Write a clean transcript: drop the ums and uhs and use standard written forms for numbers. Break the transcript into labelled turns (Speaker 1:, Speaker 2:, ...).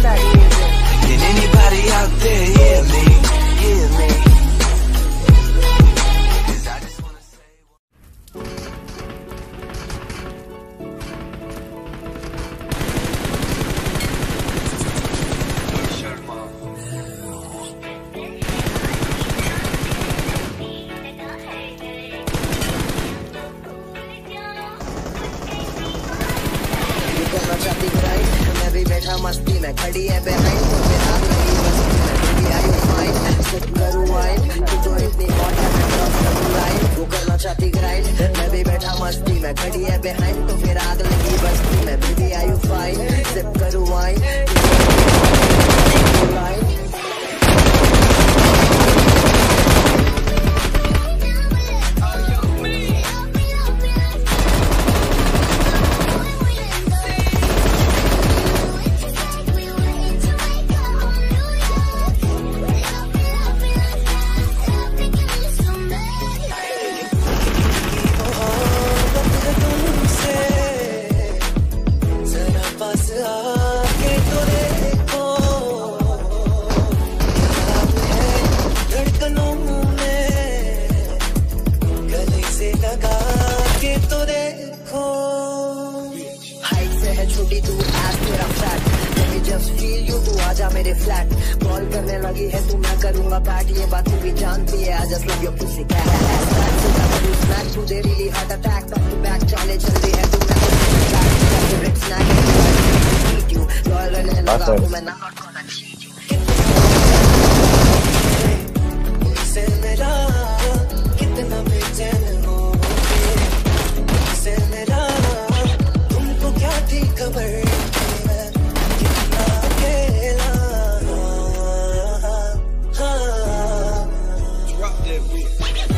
Speaker 1: that music.
Speaker 2: Can anybody out there hear me? Hear me? 'Cause I just wanna say
Speaker 1: करना चाहती बुराई, मैं भी बैठा मस्ती में, खड़ी है behind, तो फिर आग लगी बस्ती में, baby are you fine, sip करूँ wine, तू तो इतनी hot है, मैं cross करूँ line, वो करना चाहती grind, मैं भी बैठा मस्ती में, खड़ी है behind, तो फिर आग लगी बस्ती में, baby are you fine, sip करूँ wine, तू तो इतनी hot है, मैं cross करूँ line. छोटी तू आज तेरा flat, let me just feel you, तू आजा मेरे फ्लैट, कॉल करने लगी है तू, मैं करूँगा बैट, ये बात तू भी जानती है, I just love your pussy cat, snack तू दे really heart attack, back to back चाले चल रही है तू, मैं favorite snack, eat you, loyal रहने लगा हूँ मैं, not gonna cheat you. से मेरा कितना बेचैन हो से मेरा खबर कितना अकेला. Drop that beat.